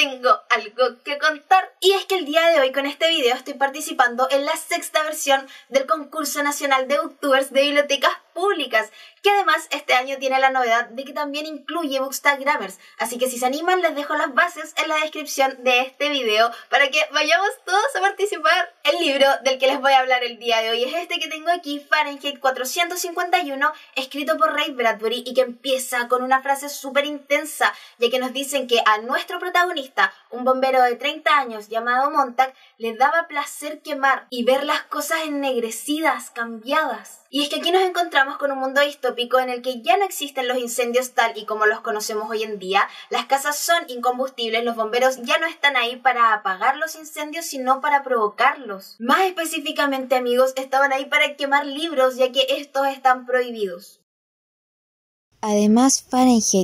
tengo algo que contar. Y es que el día de hoy con este video estoy participando en la 6ª versión del concurso nacional de booktubers de bibliotecas públicas, que además este año tiene la novedad de que también incluye bookstagrammers, así que si se animan les dejo las bases en la descripción de este video para que vayamos todos a participar. El libro del que les voy a hablar el día de hoy es este que tengo aquí, Fahrenheit 451, escrito por Ray Bradbury, y que empieza con una frase súper intensa, ya que nos dicen que a nuestro protagonista, un bombero de 30 años llamado Montag, le daba placer quemar y ver las cosas ennegrecidas, cambiadas. Y es que aquí nos encontramos con un mundo distópico en el que ya no existen los incendios tal y como los conocemos hoy en día, las casas son incombustibles, los bomberos ya no están ahí para apagar los incendios, sino para provocarlos. Más específicamente, amigos, estaban ahí para quemar libros, ya que estos están prohibidos. Además, Fahrenheit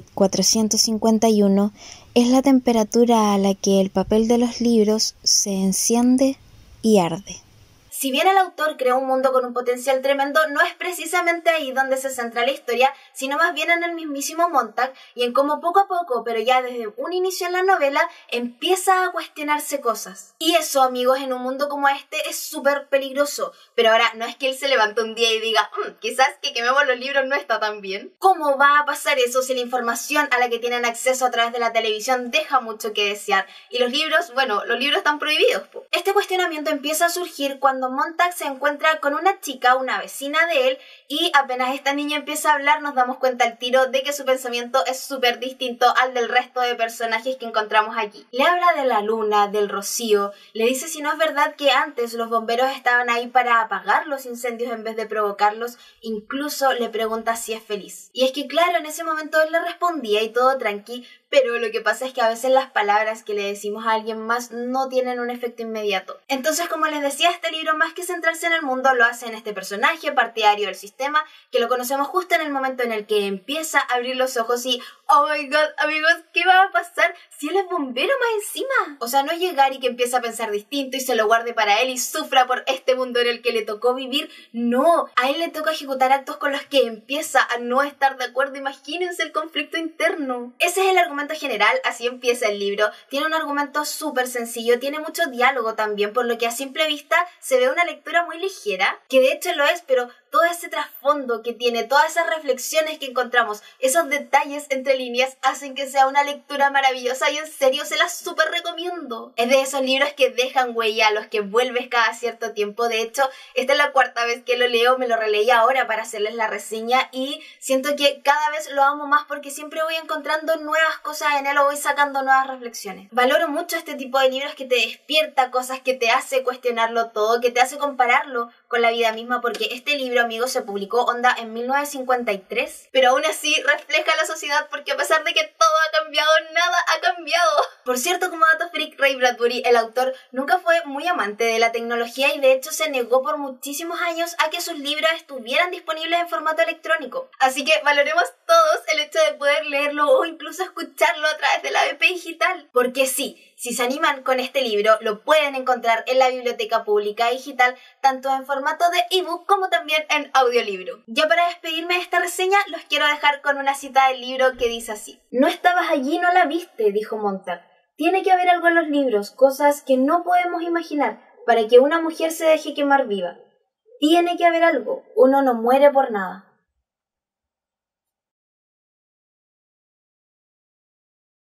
451 es la temperatura a la que el papel de los libros se enciende y arde. Si bien el autor creó un mundo con un potencial tremendo, no es precisamente ahí donde se centra la historia, sino más bien en el mismísimo Montag y en cómo poco a poco, pero ya desde un inicio en la novela, empieza a cuestionarse cosas. Y eso, amigos, en un mundo como este es súper peligroso. Pero ahora, no es que él se levante un día y diga, quizás que quememos los libros no está tan bien. ¿Cómo va a pasar eso si la información a la que tienen acceso a través de la televisión deja mucho que desear? Y los libros, bueno, los libros están prohibidos. Este cuestionamiento empieza a surgir cuando Montag se encuentra con una chica, una vecina de él, y apenas esta niña empieza a hablar nos damos cuenta al tiro de que su pensamiento es súper distinto al del resto de personajes que encontramos aquí. Le habla de la luna, del rocío, le dice si no es verdad que antes los bomberos estaban ahí para apagar los incendios en vez de provocarlos, incluso le pregunta si es feliz. Y es que claro, en ese momento él le respondía y todo tranqui, pero lo que pasa es que a veces las palabras que le decimos a alguien más no tienen un efecto inmediato. Entonces, como les decía, este libro, más que centrarse en el mundo, lo hace en este personaje partidario del sistema, que lo conocemos justo en el momento en el que empieza a abrir los ojos y ¡oh my god, amigos! ¿Qué va a pasar si él es bombero más encima? O sea, no llegar y que empiece a pensar distinto y se lo guarde para él y sufra por este mundo en el que le tocó vivir. No, a él le toca ejecutar actos con los que empieza a no estar de acuerdo. Imagínense el conflicto interno. Ese es el argumento general, así empieza el libro. Tiene un argumento súper sencillo, tiene mucho diálogo también, por lo que a simple vista se ve una lectura muy ligera, que de hecho lo es, pero todo ese trasfondo que tiene, todas esas reflexiones que encontramos, esos detalles entre líneas hacen que sea una lectura maravillosa y en serio se la súper recomiendo. Es de esos libros que dejan huella, a los que vuelves cada cierto tiempo. De hecho, esta es la 4ª vez que lo leo, me lo releí ahora para hacerles la reseña y siento que cada vez lo amo más porque siempre voy encontrando nuevas cosas en él o voy sacando nuevas reflexiones. Valoro mucho este tipo de libros que te despierta cosas, que te hace cuestionarlo todo, que te hace compararlo con la vida misma, porque este libro, amigos, se publicó onda en 1953, pero aún así refleja la sociedad porque a pesar de que todo ha cambiado, nada ha cambiado. Por cierto, como dato freak, Ray Bradbury, el autor, nunca fue muy amante de la tecnología y de hecho se negó por muchísimos años a que sus libros estuvieran disponibles en formato electrónico. Así que valoremos todos el hecho de poder leerlo o incluso escucharlo a través de la BP digital. Porque sí, si se animan con este libro, lo pueden encontrar en la biblioteca pública digital, tanto en formato de ebook como también en audiolibro. Ya para despedirme de esta reseña, los quiero dejar con una cita del libro que dice así: "No estabas allí, no la viste", dijo Montag. "Tiene que haber algo en los libros, cosas que no podemos imaginar, para que una mujer se deje quemar viva. Tiene que haber algo, uno no muere por nada".